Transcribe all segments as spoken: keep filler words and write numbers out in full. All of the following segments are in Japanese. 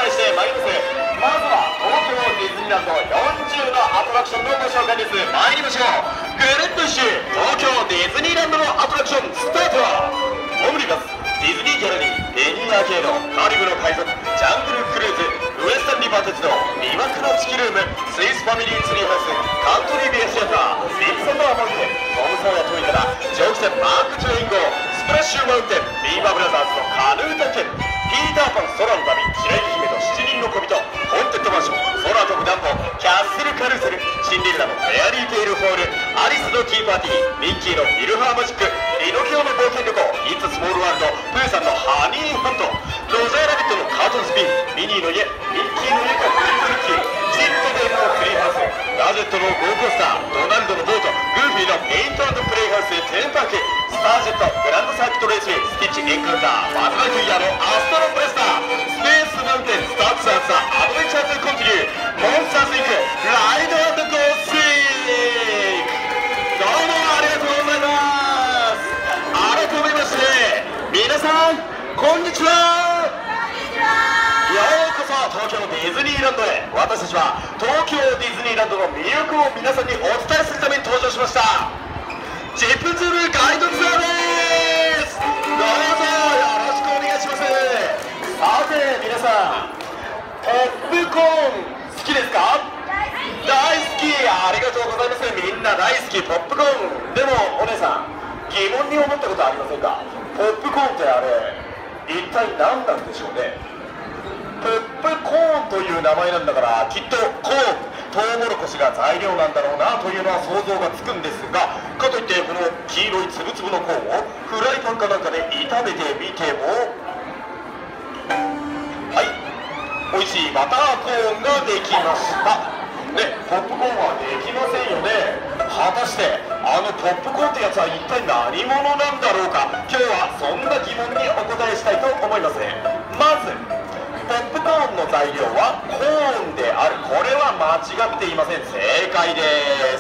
介してまいります。まずは東京ディズニーランドよんじゅうのアトラクションのご紹介です。参りましょう。ぐるっと一周東京ディズニーランドのアトラクションスタート。オムニバス、ディズニーギャラリー、ペニーアーケード、カリブの海賊、ジャングルクルーズ、ウエスタンリバー鉄道、魅惑のチキルーム、スイスファミリーツリーハウス、カントリーベアシアター、ビッグサンダーマウンテン、トムソーヤトイから蒸気船マークトゥエイン号、スプラッシュマウンテン、ビーバーブラザーズのカヌー体験、ピーターパン空の旅、白雪姫と七人の小人、ホンテッドマンション、空飛ぶダンボ、キャッスルカルーセル、シンデレラのフェアリーテイルホール、アリスのティーパーティー、ミッキーのフィルハーマジック、ピノキオの冒険旅行、イッツスモールワールド、プーさんのハニーハント、ロジャーラビットのカートンスピン、ミニーの家、ミッキーの家とプリプリッキー、ジットデールのツリーハウス、ガジェットのゴーコースター、ドナルドのボート、グーフィーのペイント&プレイハウス、テーマパーク、スタージェット、グランドサーキットレースウェイ、スティッチエンカウンター、バズ・ライトイヤーのアストロブレスター、スペースマウンテン、スターツアーツアー、アドベンチャーズコンティニュー、モンスターズインク、ライド&ゴースイーク。どうもありがとうございます。改めまして皆さんこんにちは。ようこそ東京ディズニーランドへ。私たちは東京ディズニーランドの魅力を皆さんにお伝えするために登場しましたジップツールガイドツアーです。どうぞよろしくお願いします。さて皆さん、ポップコーン好きですか？大好き。ありがとうございます。みんな大好きポップコーン。でもお姉さん、疑問に思ったことありませんか？ポップコーンってあれ一体何なんでしょうね。ポップコーンという名前なんだから、きっとコーン、トウモロコシが材料なんだろうなというのは想像がつくんですが、かといってこの黄色いつぶつぶのコーンをフライパンかなんかで炒めてみても、はい、美味しいバターコーンができましたね。ポップコーンはできませんよね。果たしてあのポップコーンってやつは一体何者なんだろうか。今日はそんな疑問にお答えしたいと思います。まずポップコーンの材料はコーンである。これは間違っていません。正解です。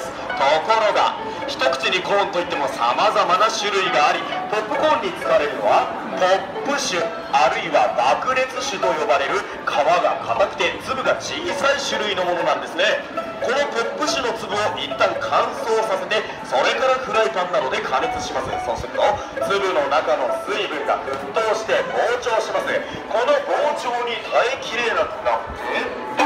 ところが一口にコーンといってもさまざまな種類があり、ポップコーンに使われるのはポップ種あるいは爆裂種と呼ばれる皮が硬くて粒が小さい種類のものなんですね。このポップ種の粒を一旦乾燥させて、それからフライパンなどで加熱します。そうすると粒の中の水分が沸騰して膨張します。この膨張に耐えきれなくなって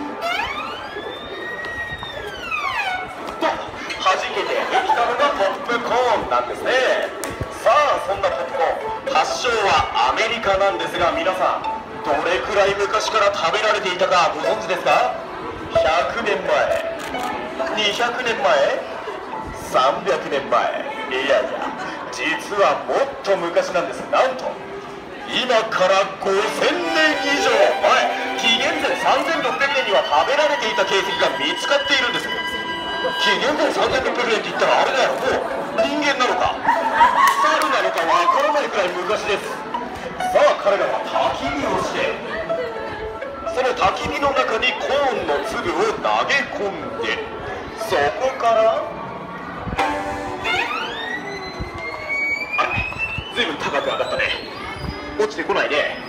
と弾けてできたのがポップコーンなんですね。さあそんなポップコーン、発祥はアメリカなんですが、皆さんどれくらい昔から食べられていたかご存知ですか？ひゃくねんまえ、にひゃくねんまえ、さんびゃくねんまえ、いやいや実はもっと昔なんです。なんと今からごせんねん以上前、紀元前さんぜんろっぴゃくねんには食べられていた形跡が見つかっているんです。紀元前さんぜんろっぴゃくねんって言ったらあれだよ、もう人間なのか猿なのかわからないくらい昔です。さあ彼らは焚き火をして、その焚き火の中にコーンの粒を投げ込んで、そこからあ、ずいぶん高く上がったね。落ちてこないね。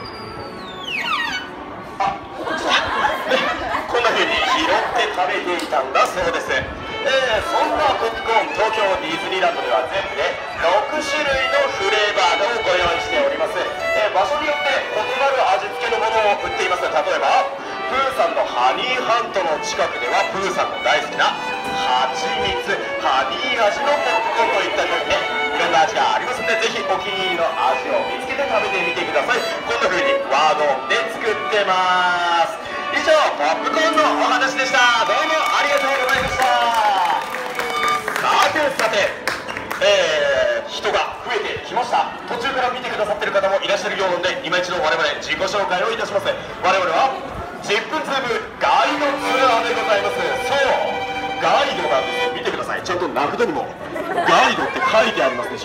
あ、こっちだ。こんな風に拾って食べていたんだそうです。えー、そんなポップコーン、東京ディズニーランドでは全部でろくしゅるいのフレーバーをご用意しております。えー、場所によって異なる味付けのものを売っています。例えばプーさんのハニーハントの近くではプーさんの大好きなハチミツ、ハニー味のポップコーンといったようにね、いろんな味がありますので、ぜひお気に入りの味を見つけて食べてみてください。こんな風にワゴンで作ってます。以上ポップコーンのお話でした。どうもありがとうございました。さてさて、えー、人が増えてきました。途中から見てくださってる方もいらっしゃるようなので、今一度我々自己紹介をいたします。我々はジップツーブガイドツアーでございます。そう、ガイドなんです。見てください、ちゃんと名札にもガイドって書いてありますでしょ。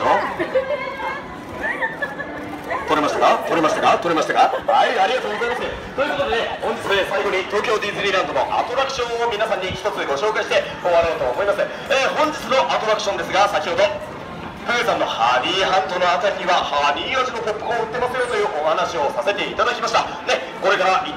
取れましたか取れましたか取れましたかはい、ありがとうございます。ということで本日で最後に東京ディズニーランドのアトラクションを皆さんに一つご紹介して終わろうと思います。えー、本日のアトラクションですが、先ほどプーさんのハニーハントのあたりにはハニー味のポップコーン売ってますよというお話をさせていただきましたね。これから一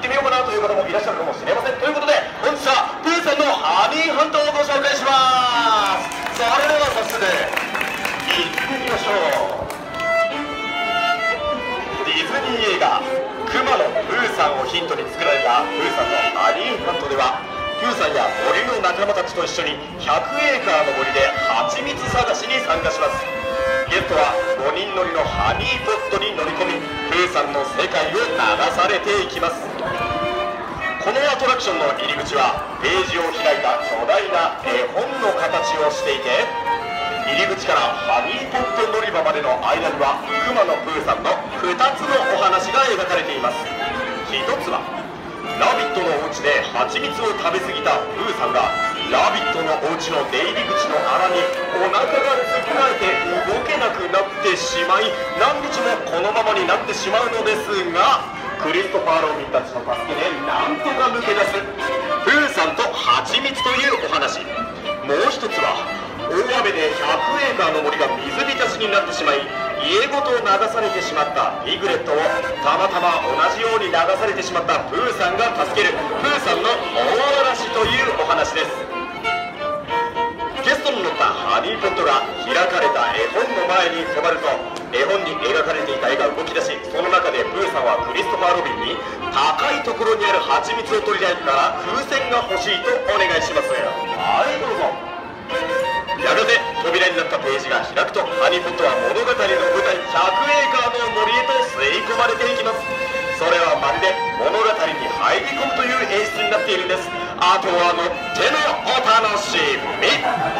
マのプーさんをヒントに作られたプーさんのハニーハントでは、プーさんや森の仲間たちと一緒にひゃくエーカーの森で蜂蜜探しに参加します。ゲストはごにん乗りのハニーポットに乗り込み、プーさんの世界を流されていきます。このアトラクションの入り口はページを開いた巨大な絵本の形をしていて、入り口からハニーポット乗り場までの間にはくまのプーさんのふたつのお話が描かれています。ひとつはラビットのお家で蜂蜜を食べ過ぎたプーさんがラビットのお家の出入り口の穴にお腹がつくられて動けなくなってしまい、何日もこのままになってしまうのですが、クリストファー・ロビンたちの助けでなんとか抜け出すプーさんと蜂蜜というお話。もう一つは大雨でひゃくエーカーの森が水浸しになってしまい、家ごと流されてしまったピグレットをたまたま同じように流されてしまったプーさんが助けるプーさんの大嵐というお話です。ゲストに乗ったハニーポットが開かれた絵本の前に迫ると、絵本に描かれていた絵が動き出し、その中でプーさんはクリストファー・ロビンに高いところにある蜂蜜を取りたいから風船が欲しいとお願いします。はい、どうぞ。やがて扉になったページが開くと、ハニーポットは物語の舞台ひゃくエーカーの森へと吸い込まれていきます。それはまるで物語に入り込むという演出になっているんです。あとは乗ってのお楽しみ。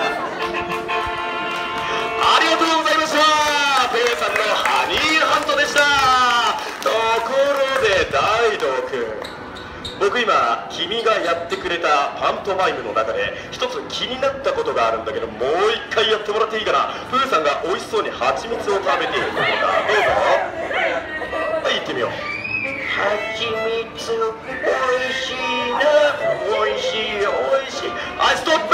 ありがとうございました。ペイさんのハニーハントでした。ところで大道君、僕今君がやってくれたパントマイムの中で一つ気になったことがあるんだけど、もう一回やってもらっていいかな。プーさんが美味しそうに蜂蜜を食べているところだ。どうぞ。はい、行ってみよう。蜂蜜美味しいな、美味しい美味しい。はい、ストップ。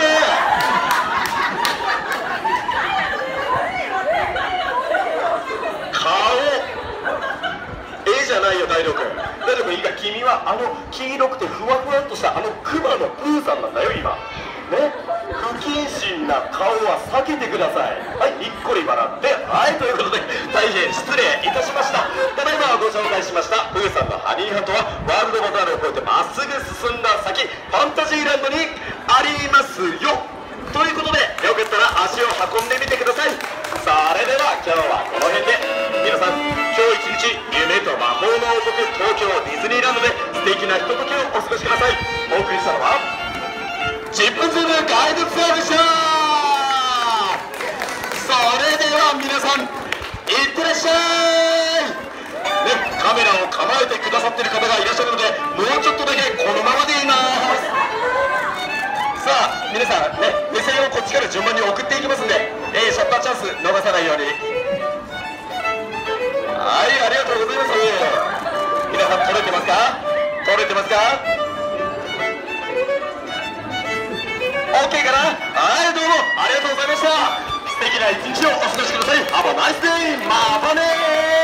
顔絵じゃないよ大道君。大道君、いいか、君はあの黄色くてふわふわっとしたあのクマのプーさんなんだよ今ね。不謹慎な顔は避けてください。はい、にっこり笑って。はい、ということで大変失礼いたしました。ただいまご紹介しましたプーさんのハニーハントはワールドバザールを越えてまっすぐ進んだ先、ファンタジーランドにありますよ。ということでよかったら足を運んでみてください。それでは今日はこの辺で、皆さん今日一日夢と魔法の王国東京ディズニーランドで素敵なひとときをお過ごしください。お送りしたのはチップズムガイドツアーでした。それでは皆さんいってらっしゃい、ね、カメラを構えてくださっている方がいらっしゃるので、もうちょっとだけこのままでいます。さあ皆さんね、目線をこっちから順番に送っていきますんで、えー、シャッターチャンス逃さないように。はい、ありがとうございます。皆さん撮れてますか？撮れてますか？ OK かな？はい、どうもありがとうございました。素敵な一日をお過ごしください。Have a nice day! またねー。